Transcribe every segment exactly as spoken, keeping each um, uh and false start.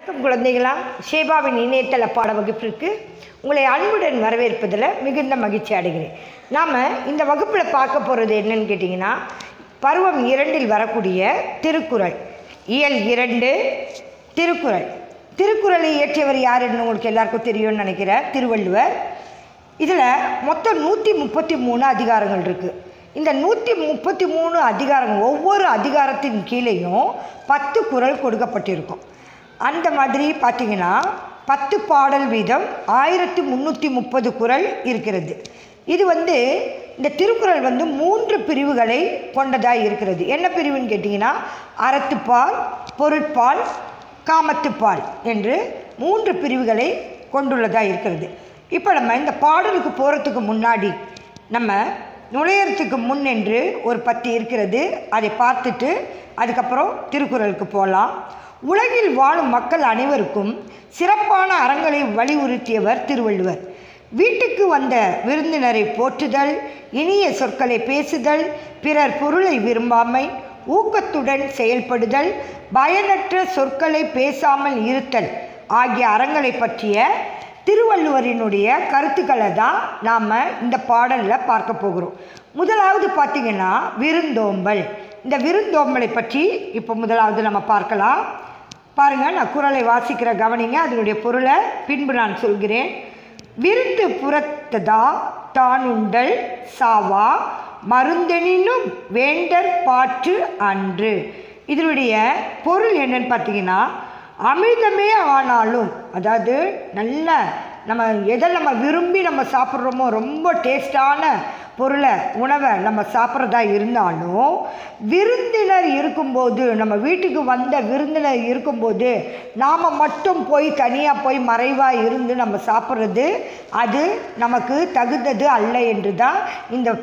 வணக்கம் குழந்தைகளா, ஷேபாவின் இணையதள பாட வகுப்பிற்கு உங்களை அன்புடன் வரவேற்பதில் மிகுந்த மகிழ்ச்சி அடைகிறேன். நாம் இந்த வகுப்பில் பார்க்க போகிறது என்னன்னு கேட்டிங்கன்னா, பருவம் இரண்டில் வரக்கூடிய திருக்குறள், இயல் இரண்டு திருக்குறள். திருக்குறளை இயற்றியவர் யாருன்னு உங்களுக்கு எல்லாருக்கும் தெரியும்னு நினைக்கிறேன், திருவள்ளுவர். இதில் மொத்தம் நூற்றி முப்பத்தி மூணு அதிகாரங்கள் இருக்குது. இந்த நூற்றி முப்பத்தி மூணு அதிகாரங்கள், ஒவ்வொரு அதிகாரத்தின் கீழேயும் பத்து குறள் கொடுக்கப்பட்டிருக்கும். அந்த மாதிரி பார்த்திங்கன்னா பத்து பாடல் வீதம் ஆயிரத்தி முந்நூற்றி முப்பது குறள் இருக்கிறது. இது வந்து இந்த திருக்குறள் வந்து மூன்று பிரிவுகளை கொண்டதாக இருக்கிறது. என்ன பிரிவுன்னு கேட்டிங்கன்னா, அறத்துப்பால், பொருட்பால், காமத்துப்பால் என்று மூன்று பிரிவுகளை கொண்டுள்ளதாக இருக்கிறது. இப்போ நம்ம இந்த பாடலுக்கு போகிறதுக்கு முன்னாடி நம்ம நுழையறதுக்கு முன் என்று ஒரு பத்தி இருக்கிறது, அதை பார்த்துட்டு அதுக்கப்புறம் திருக்குறளுக்கு போகலாம். உலகில் வாழும் மக்கள் அனைவருக்கும் சிறப்பான அறங்களை வலியுறுத்தியவர் திருவள்ளுவர். வீட்டுக்கு வந்த விருந்தினரை போற்றுதல், இனிய சொற்களை பேசுதல், பிறர் பொருளை விரும்பாமை, ஊக்கத்துடன் செயல்படுதல், பயனற்ற சொற்களை பேசாமல் இருத்தல் ஆகிய அறங்களை பற்றிய திருவள்ளுவரினுடைய கருத்துக்களை தான் நாம் இந்த பாடலில் பார்க்க போகிறோம். முதலாவது பார்த்திங்கன்னா விருந்தோம்பல். இந்த விருந்தோம்பலை பற்றி இப்போ முதலாவது நம்ம பார்க்கலாம். பாருங்கள், நான் குறளை வாசிக்கிற கவனிங்க, அதனுடைய பொருளை பின்பு நான் சொல்கிறேன். விருந்து புறத்ததா தானுண்டல் சாவா மருந்தெனினும் வேண்டற் பாற்று அன்று. இதனுடைய பொருள் என்னன்னு பார்த்தீங்கன்னா, அமிர்தமே ஆனாலும், அதாவது நல்ல நம்ம எதை நம்ம விரும்பி நம்ம சாப்பிட்றோமோ, ரொம்ப டேஸ்டான பொருளை உணவை நம்ம சாப்பிட்றதா இருந்தாலும், விருந்தினர் இருக்கும்போது, நம்ம வீட்டுக்கு வந்த விருந்தினர் இருக்கும்போது நாம் மட்டும் போய் தனியாக போய் மறைவாக இருந்து நம்ம சாப்பிட்றது அது நமக்கு தகுந்தது அல்ல என்று தான் இந்த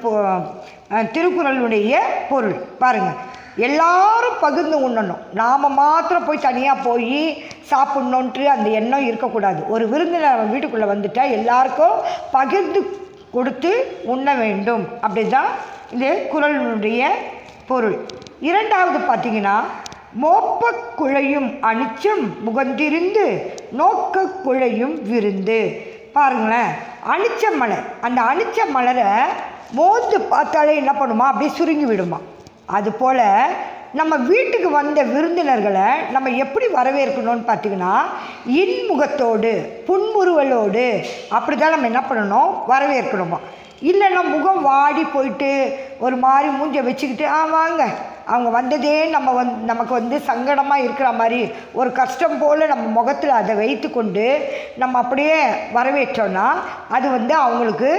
திருக்குறளுடைய பொருள். பாருங்கள், எல்லாரும் பகிர்ந்து உண்ணணும், நாம் மாத்திரம் போய் தனியாக போய் சாப்பிட்ணுன்ட்டு அந்த எண்ணம் இருக்கக்கூடாது. ஒரு விருந்தினர் வீட்டுக்குள்ளே வந்துட்டால் எல்லாருக்கும் பகிர்ந்து கொடுத்து உண்ண வேண்டும். அப்படி தான் இந்த குறளுடைய பொருள். இரண்டாவது பார்த்திங்கன்னா, மோப்ப குழையும் அனிச்சம் முகந்திருந்து நோக்க குழையும் விருந்து. பாருங்களேன், அனிச்ச மலர், அந்த அனிச்ச மலரை மோந்து பார்த்தாலே என்ன பண்ணுமா, அப்படியே சுருங்கி விடுமா. அதுபோல் நம்ம வீட்டுக்கு வந்த விருந்தினர்களை நம்ம எப்படி வரவேற்கணும்னு பார்த்திங்கன்னா, இன்முகத்தோடு புன்முறுவலோடு அப்படி தான் நம்ம என்ன பண்ணணும், வரவேற்கணுமா. இல்லைன்னா முகம் வாடி போயிட்டு ஒரு மாதிரி மூஞ்சை வச்சுக்கிட்டு ஆ வாங்க, அவங்க வந்ததே நம்ம வந் நமக்கு வந்து சங்கடமாக இருக்கிற மாதிரி ஒரு கஷ்டம் போல் நம்ம முகத்தில் அதை வைத்து கொண்டு நம்ம அப்படியே வரவேற்றோன்னா அது வந்து அவங்களுக்கு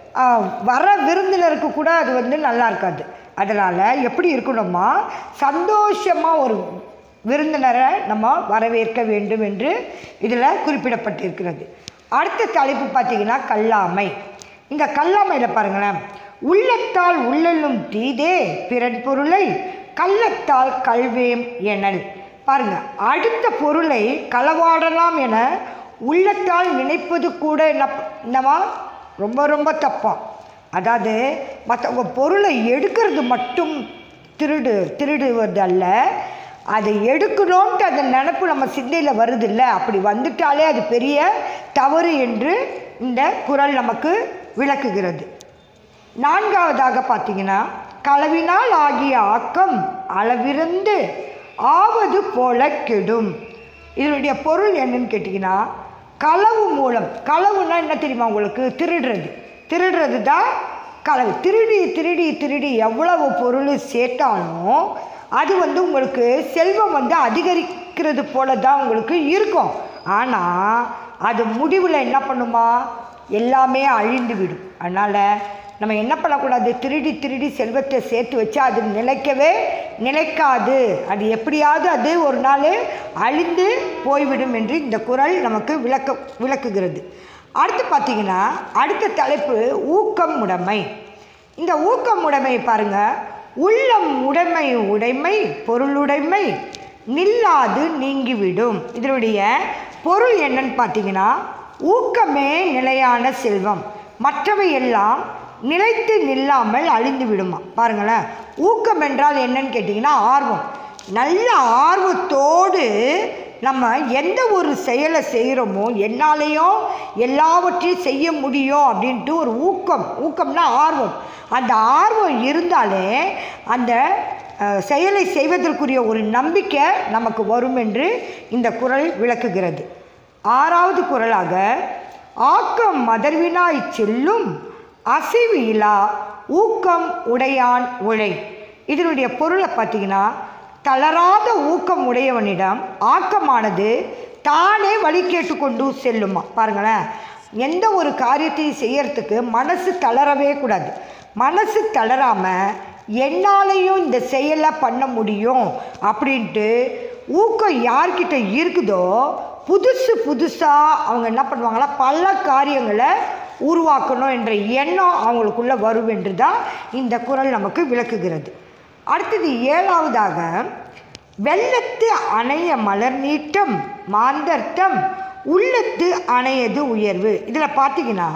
வர விருந்தினருக்கு கூட அது வந்து நல்லா இருக்காது. அதனால் எப்படி இருக்கணுமா, சந்தோஷமாக ஒரு விருந்தினரை நம்ம வரவேற்க வேண்டும் என்று இதில் குறிப்பிடப்பட்டிருக்கிறது. அடுத்த தலைப்பு பார்த்திங்கன்னா கல்லாமை. இந்த கல்லாமையில் பாருங்களேன், உள்ளத்தால் உள்ளலும் தீதே பிறன் பொருளை கள்ளத்தால் கல்வேம் எனல். பாருங்கள், அடுத்த பொருளை களவாடலாம் என உள்ளத்தால் நினைப்பது கூட என்ன என்னவா ரொம்ப ரொம்ப தப்பாம். அதாவது மற்றவங்க பொருளை எடுக்கிறது மட்டும் திருடு திருடுவது அல்ல, அதை எடுக்கணுன்ட்டு அந்த நினப்பு நம்ம சிந்தையில் வருது இல்லை, அப்படி வந்துட்டாலே அது பெரிய தவறு என்று இந்த குறள் நமக்கு விளக்குகிறது. நான்காவதாக பார்த்திங்கன்னா, களவினால் ஆகிய ஆக்கம் அளவிருந்து ஆவது போல கெடும். இதனுடைய பொருள் என்னன்னு கேட்டிங்கன்னா, களவு மூலம், களவுன்னா என்ன தெரியுமா உங்களுக்கு, திருடுறது. திருடுறது தான் களவு. திருடி திருடி திருடி எவ்வளவு பொருள் சேர்த்தாலும் அது வந்து உங்களுக்கு செல்வம் வந்து அதிகரிக்கிறது போல தான் உங்களுக்கு இருக்கும். ஆனால் அது முடிவில் என்ன பண்ணுமா, எல்லாமே அழிந்து விடும். அதனால் நம்ம என்ன பண்ணக்கூடாது, திருடி திருடி செல்வத்தை சேர்த்து வச்சா அது நிலைக்கவே நிலைக்காது, அது எப்படியாவது அது ஒரு நாள் அழிந்து போய்விடும் என்று இந்த குறள் நமக்கு விளக்க விளக்குகிறது. அடுத்து பார்த்திங்கன்னா, அடுத்த தலைப்பு ஊக்கம் உடைமை. இந்த ஊக்கம் உடைமை பாருங்கள், உள்ளம் உடைமை உடைமை பொருளுடைமை நில்லாது நீங்கிவிடும். இதனுடைய பொருள் என்னன்னு பார்த்திங்கன்னா, ஊக்கமே நிலையான செல்வம், மற்றவை எல்லாம் நிலைத்து நில்லாமல் அழிந்து விடுமா. பாருங்களேன், ஊக்கம் என்றால் என்னன்னு கேட்டிங்கன்னா ஆர்வம். நல்ல ஆர்வத்தோடு நம்ம எந்த ஒரு செயலை செய்கிறோமோ என்னாலேயும் எல்லாவற்றையும் செய்ய முடியும் அப்படின்ட்டு ஒரு ஊக்கம், ஊக்கம்னா ஆர்வம், அந்த ஆர்வம் இருந்தாலே அந்த செயலை செய்வதற்குரிய ஒரு நம்பிக்கை நமக்கு வரும் என்று இந்த குறள் விளக்குகிறது. ஆறாவது குறளாக, ஆக்கம் மதர்வினாய் செல்லும் அசைவு இலா ஊக்கம் உடையான் உழை. இதனுடைய பொருளை பார்த்தீங்கன்னா, தளராத ஊக்கம் உடையவனிடம் ஆக்கமானது தானே வழி கேட்டுக்கொண்டு செல்லுமா. பாருங்களேன், எந்த ஒரு காரியத்தையும் செய்யறதுக்கு மனசு தளரவே கூடாது. மனசு தளராமல் என்னாலையும் இந்த செயலை பண்ண முடியும் அப்படின்ட்டு ஊக்கம் யார்கிட்ட இருக்குதோ புதுசு புதுசாக அவங்க என்ன பண்ணுவாங்களா, பல காரியங்களை உருவாக்கணும் என்ற எண்ணம் அவங்களுக்குள்ளே வரும் என்று தான் இந்த குறள் நமக்கு விளக்குகிறது. அடுத்தது ஏழாவதாக, வெள்ளத்து அணைய மலர் நீட்டம் மாந்தர்த்தம் உள்ளத்து அணையது உயர்வு. இதில் பார்த்தீங்கன்னா,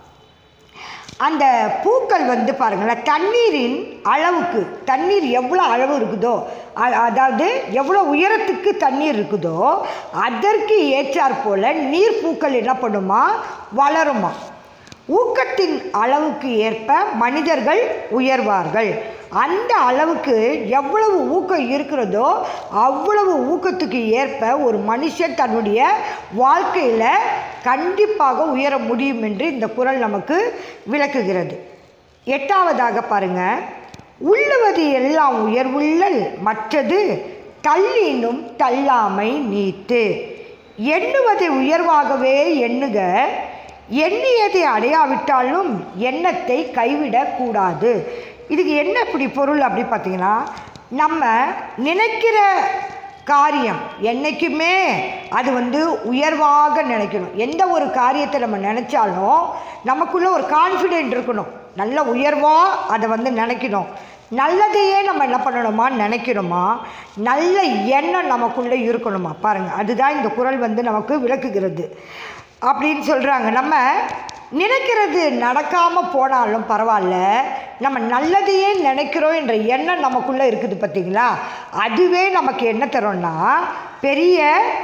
அந்த பூக்கள் வந்து பாருங்களேன், தண்ணீரின் அளவுக்கு, தண்ணீர் எவ்வளோ அளவு இருக்குதோ, அதாவது எவ்வளோ உயரத்துக்கு தண்ணீர் இருக்குதோ அதற்கு ஏற்றாற் போல் நீர் பூக்கள் என்ன பண்ணுமா, வளருமா. ஊக்கத்தின் அளவுக்கு ஏற்ப மனிதர்கள் உயர்வார்கள். அந்த அளவுக்கு எவ்வளவு ஊக்கம் இருக்கிறதோ அவ்வளவு ஊக்கத்துக்கு ஏற்ப ஒரு மனுஷன் தன்னுடைய வாழ்க்கையில் கண்டிப்பாக உயர முடியும் என்று இந்த குறள் நமக்கு விளக்குகிறது. எட்டாவதாக பாருங்க, உள்ளவது எல்லாம் உயர்வுள்ளல் மற்றது தள்ளினும் தள்ளாமை நீத்து. எண்ணுவதை உயர்வாகவே எண்ணுக, எண்ணியதை அடையாவிட்டாலும் எண்ணத்தை கைவிடக்கூடாது. இதுக்கு என்ன இப்படி பொருள் அப்படி பார்த்தீங்கன்னா, நம்ம நினைக்கிற காரியம் என்றைக்குமே அது வந்து உயர்வாக நினைக்கணும். எந்த ஒரு காரியத்தை நம்ம நினச்சாலும் நமக்குள்ளே ஒரு கான்ஃபிடென்ட் இருக்கணும், நல்ல உயர்வாக அதை வந்து நினைக்கணும். நல்லதையே நம்ம என்ன பண்ணணுமா, நினைக்கணுமா, நல்ல எண்ணம் நமக்குள்ளே இருக்கணுமா. பாருங்கள், அதுதான் இந்த குறள் வந்து நமக்கு விளக்குகிறது அப்படின்னு சொல்கிறாங்க. நம்ம நினைக்கிறது நடக்காமல் போனாலும் பரவாயில்ல, நம்ம நல்லதையே நினைக்கிறோம் என்ற எண்ணம் நமக்குள்ளே இருக்குது பார்த்தீங்களா, அதுவே நமக்கு என்ன தரோம்னா பெரிய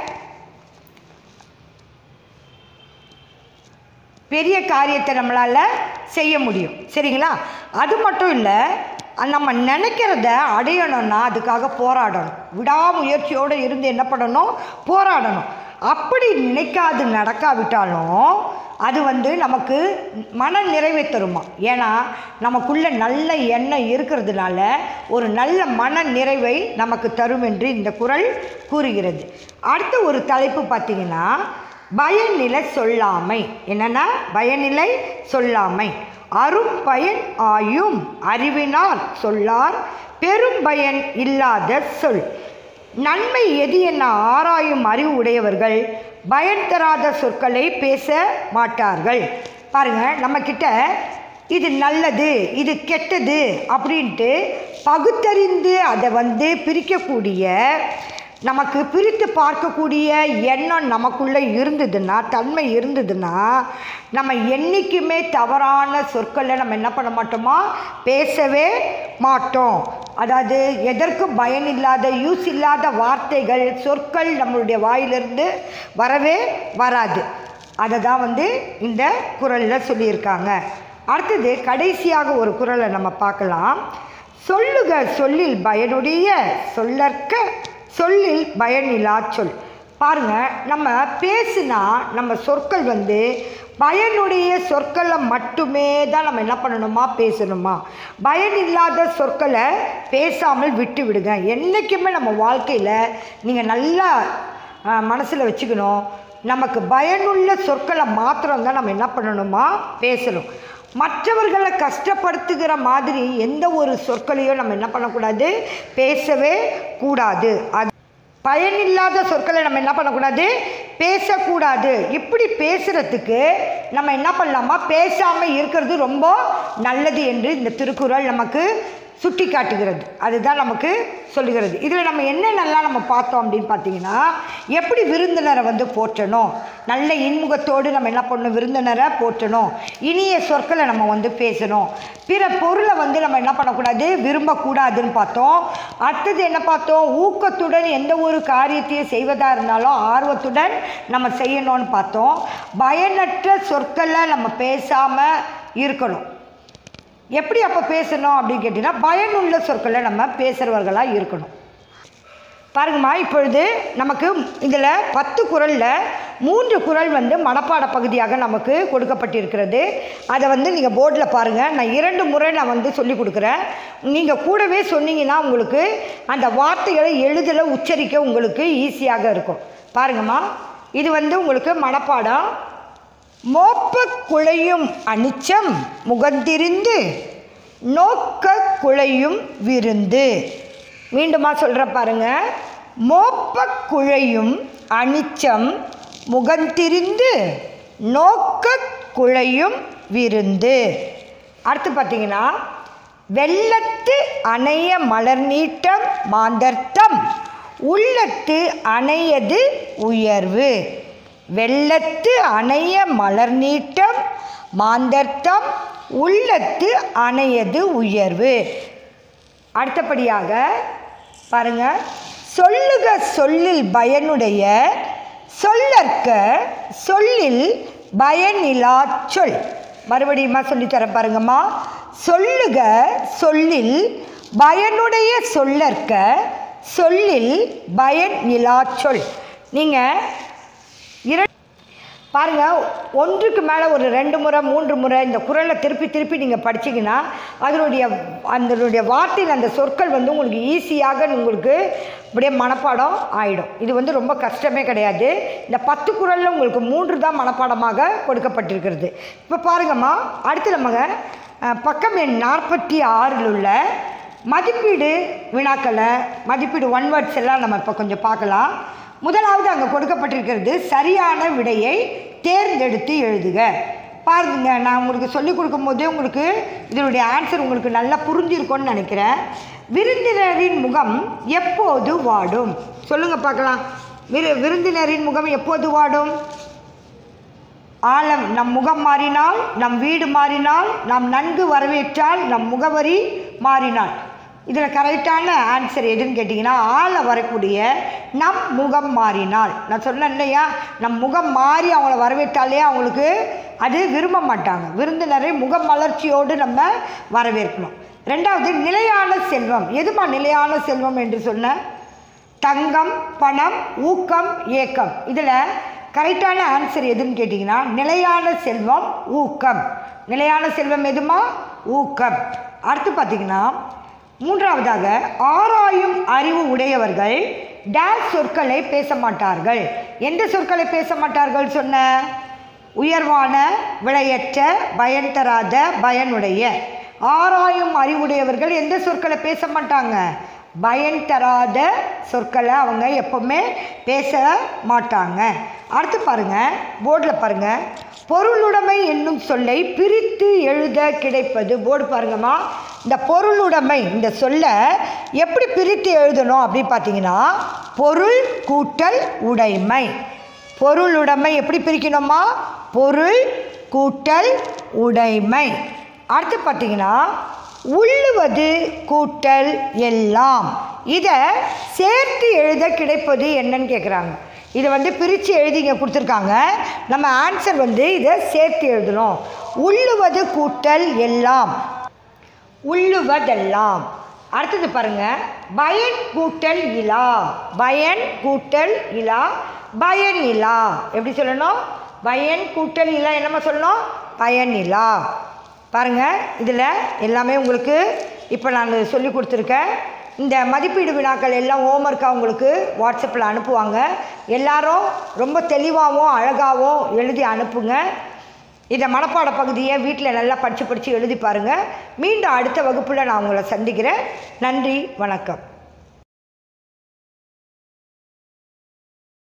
பெரிய காரியத்தை நம்மளால் செய்ய முடியும். சரிங்களா? அது மட்டும் இல்லை, நம்ம நினைக்கிறத அடையணும்னா அதுக்காக போராடணும், விடாமுயற்சியோடு இருந்து என்ன பண்ணணும், போராடணும். அப்படி நினைக்காது நடக்காவிட்டாலும் அது வந்து நமக்கு மன நிறைவை தருமா. ஏன்னா நமக்குள்ள நல்ல எண்ணம் இருக்கிறதுனால ஒரு நல்ல மன நிறைவை நமக்கு தரும் என்று இந்த குறள் கூறுகிறது. அடுத்த ஒரு தலைப்பு பார்த்திங்கன்னா, பயனிலை சொல்லாமை. என்னென்னா, பயனிலை சொல்லாமை. அரும் பயன் ஆயும் அறிவினார் சொல்லார் பெரும் பயன் இல்லாத சொல். நன்மை எது என ஆராயும் அறிவு உடையவர்கள் பயன் தராத சொற்களை பேச மாட்டார்கள். பாருங்கள், நம்மக்கிட்ட இது நல்லது இது கெட்டது அப்படின்ட்டு பகுத்தறிந்து அதை வந்து பிரிக்கக்கூடிய, நமக்கு பிரித்து பார்க்கக்கூடிய எண்ணம் நமக்குள்ளே இருந்ததுன்னா, தன்மை இருந்ததுன்னா, நம்ம என்றைக்குமே தவறான சொற்களை நம்ம என்ன பண்ண மாட்டோமா, பேசவே மாட்டோம். அதாவது எதற்கும் பயன் இல்லாத யூஸ் இல்லாத வார்த்தைகள் சொற்கள் நம்மளுடைய வாயிலிருந்து வரவே வராது. அதை தான் வந்து இந்த குறளில் சொல்லியிருக்காங்க. அடுத்தது கடைசியாக ஒரு குறளை நம்ம பார்க்கலாம். சொல்லுக சொல்லில் பயனுடைய சொல்லற்க சொல்லில் பயனில்லா சொல். பாருங்கள், நம்ம பேசுனா நம்ம சொற்கள் வந்து பயனுடைய சொற்களை மட்டுமே தான் நம்ம என்ன பண்ணணுமா, பேசணுமா. பயன் இல்லாத சொற்களை பேசாமல் விட்டு விடுங்க. என்றைக்குமே நம்ம வாழ்க்கையில் நீங்கள் நல்லா மனசில் வச்சுக்கணும், நமக்கு பயனுள்ள சொற்களை மாத்திரம்தான் நம்ம என்ன பண்ணணுமா, பேசணும். மற்றவர்களை கஷ்டப்படுத்துகிற மாதிரி எந்த ஒரு சொற்களையும் நம்ம என்ன பண்ணக்கூடாது, பேசவே கூடாது. அது பயனில்லாத சொற்களை நம்ம என்ன பண்ணக்கூடாது, பேசக்கூடாது. இப்படி பேசுகிறதுக்கு நம்ம என்ன பண்ணலாமா, பேசாமல் இருக்கிறது ரொம்ப நல்லது என்று இந்த திருக்குறள் நமக்கு சுட்டி காட்டுகிறது, அதுதான் நமக்கு சொல்லுகிறது. இதில் நம்ம என்னென்னலாம் நம்ம பார்த்தோம் அப்படின்னு பார்த்தீங்கன்னா, எப்படி விருந்தினரை வந்து போற்றணும், நல்ல இன்முகத்தோடு நம்ம என்ன பண்ணணும், விருந்தினரை போற்றணும், இனிய சொற்களை நம்ம வந்து பேசணும், பிற பொருளை வந்து நம்ம என்ன பண்ணக்கூடாது, விரும்பக்கூடாதுன்னு பார்த்தோம். அடுத்தது என்ன பார்த்தோம், ஊக்கத்துடன் எந்த ஒரு காரியத்தையும் செய்வதாக இருந்தாலும் ஆர்வத்துடன் நம்ம செய்யணும்னு பார்த்தோம். பயனற்ற சொற்களை நம்ம பேசாமல் இருக்கணும். எப்படி அப்போ பேசணும் அப்படின்னு கேட்டிங்கன்னா, பயனுள்ள சொற்களை நம்ம பேசுகிறவர்களாக இருக்கணும். பாருங்கம்மா, இப்பொழுது நமக்கு இதில் பத்து குறளில் மூன்று குறள் வந்து மனப்பாட பகுதியாக நமக்கு கொடுக்கப்பட்டிருக்கிறது. அதை வந்து நீங்கள் போர்டில் பாருங்கள். நான் இரண்டு முறை நான் வந்து சொல்லி கொடுக்குறேன். நீங்கள் கூடவே சொன்னீங்கன்னா உங்களுக்கு அந்த வார்த்தைகளை எழுதல உச்சரிக்க உங்களுக்கு ஈஸியாக இருக்கும். பாருங்கம்மா, இது வந்து உங்களுக்கு மனப்பாடம். மோப்ப குழையும் அனிச்சம் முகந்திருந்து நோக்க குழையும் விருந்து. மீண்டுமா சொல்கிற பாருங்க. மோப்ப குழையும் அனிச்சம் முகந்திருந்து நோக்க குழையும் விருந்து. அடுத்து பார்த்தீங்கன்னா, வெள்ளத்து அணைய மலர் நீட்டம் மாந்தர்த்தம் உள்ளத்து அணையது உயர்வு. வெள்ளத்து அணைய மலர் நீட்டம் மாந்தர்த்தம் உள்ளத்து அணையது உயர்வு. அடுத்தபடியாக பாருங்க, சொல்லுக சொல்லில் பயனுடைய சொல்லற்க சொல்லில் பயனிலா சொல். மறுபடியுமா சொல்லித்தர பாருங்கம்மா. சொல்லுக சொல்லில் பயனுடைய சொல்லற்க சொல்லில் பயனிலா சொல். நீங்கள் இர பாருங்கள், ஒன்றுக்கு மேலே ஒரு ரெண்டு முறை மூன்று முறை இந்த குறளை திருப்பி திருப்பி நீங்கள் படிச்சிங்கன்னா அதனுடைய அதனுடைய வார்த்தையில் அந்த சொற்கள் வந்து உங்களுக்கு ஈஸியாக உங்களுக்கு அப்படியே மனப்பாடம் ஆகிடும். இது வந்து ரொம்ப கஷ்டமே கிடையாது. இந்த பத்து குறளில் உங்களுக்கு மூன்று தான் மனப்பாடமாக கொடுக்கப்பட்டிருக்கிறது. இப்போ பாருங்கம்மா, அடுத்து நம்ம பக்கம் எண் நாற்பத்தி ஆறில் உள்ள மதிப்பீடு வினாக்களை, மதிப்பீடு ஒன் வேர்ட்ஸ் எல்லாம் நம்ம இப்போ கொஞ்சம் பார்க்கலாம். முதலாவது அங்கே கொடுக்கப்பட்டிருக்கிறது, சரியான விடையை தேர்ந்தெடுத்து எழுதுக. பாருங்க, நான் உங்களுக்கு சொல்லிக் கொடுக்கும் போதே உங்களுக்கு இதனுடைய ஆன்சர் உங்களுக்கு நல்லா புரிஞ்சிருக்கும்னு நினைக்கிறேன். விருந்தினரின் முகம் எப்போது வாடும்? சொல்லுங்கள் பார்க்கலாம். விரு விருந்தினரின் முகம் எப்போது வாடும்? ஆழம் நம் முகம் மாறினால், நம் வீடு மாறினால், நாம் நன்கு வரவேற்றால், நம் முகவரி மாறினால். இதில் கரெக்டான ஆன்சர் எதுன்னு கேட்டிங்கன்னா, ஆள வரக்கூடிய நம் முகம் மாறினால். நான் சொன்னேன் இல்லையா, நம் முகம் மாறி அவங்கள வரவேற்றாலே அவங்களுக்கு அது விரும்ப மாட்டாங்க. விருந்தினரை முக மலர்ச்சியோடு நம்ம வரவேற்கணும். ரெண்டாவது, நிலையான செல்வம். எதுமா நிலையான செல்வம் என்று சொன்ன? தங்கம், பணம், ஊக்கம், ஏக்கம். இதில் கரெக்டான ஆன்சர் எதுன்னு கேட்டிங்கன்னா, நிலையான செல்வம் ஊக்கம். நிலையான செல்வம் எதுமா? ஊக்கம். அடுத்து பார்த்திங்கன்னா, மூன்றாவதாக, ஆராயும் அறிவு உடையவர்கள் டேஷ் சொற்களை பேச மாட்டார்கள். எந்த சொற்களை பேச மாட்டார்கள் சொன்ன? உயர்வான, விலையற்ற, பயன் தராத, பயனுடைய. ஆராயும் அறிவுடையவர்கள் எந்த சொற்களை பேச மாட்டாங்க? பயன் தராத சொற்களை அவங்க எப்பவுமே பேச மாட்டாங்க. அடுத்து பாருங்கள், போர்டில் பாருங்கள். பொருளுடைமை என்னும் சொல்லை பிரித்து எழுத கிடைப்பது. போர்டு பாருங்கம்மா. இந்த பொருளுடைமை இந்த சொல்லை எப்படி பிரித்து எழுதணும் அப்படின்னு பார்த்தீங்கன்னா, பொருள் கூட்டல் உடைமை. பொருளுடைமை எப்படி பிரிக்கணுமா? பொருள் கூட்டல் உடைமை. அடுத்து பார்த்தீங்கன்னா, உள்ளுவது கூட்டல் எல்லாம். இதை சேர்த்து எழுத கிடைப்பது என்னன்னு கேட்குறாங்க. இதை வந்து பிரித்து எழுதி இங்கே கொடுத்துருக்காங்க. நம்ம ஆன்சர் வந்து இதை சேர்த்து எழுதணும். உள்ளுவது கூட்டல் எல்லாம், உள்ளுவதெல்லாம். அடுத்தது பாருங்கள், பயன் கூட்டல் இலா. பயன் கூட்டல் இலா, பயன் இலா. எப்படி சொல்லணும்? பயன் கூட்டல் இலா என்னமா சொல்லணும்? பயன் இலா. பாருங்கள், இதில் எல்லாமே உங்களுக்கு இப்போ நான் சொல்லி கொடுத்துருக்கேன். இந்த மதிப்பீடு வினாக்கள் எல்லாம் ஹோம்ஒர்க்காக உங்களுக்கு வாட்ஸ்அப்பில் அனுப்புவாங்க. எல்லாரும் ரொம்ப தெளிவாகவும் அழகாகவும் எழுதி அனுப்புங்க. இதை மனப்பாட பகுதியை வீட்டில் நல்லா படித்து படித்து எழுதி பாருங்கள். மீண்டும் அடுத்த வகுப்பில் நான் உங்களை சந்திக்கிறேன். நன்றி, வணக்கம்.